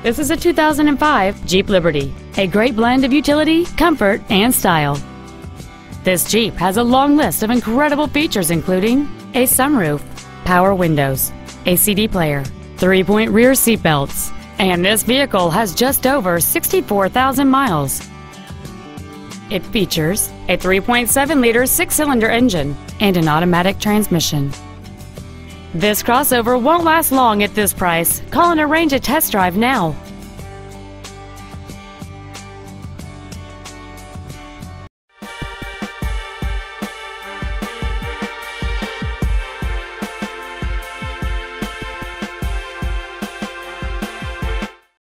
This is a 2005 Jeep Liberty, a great blend of utility, comfort, and style. This Jeep has a long list of incredible features including a sunroof, power windows, a CD player, 3-point rear seat belts, and this vehicle has just over 64,000 miles. It features a 3.7-liter 6-cylinder engine and an automatic transmission. This crossover won't last long at this price. Call and arrange a test drive now.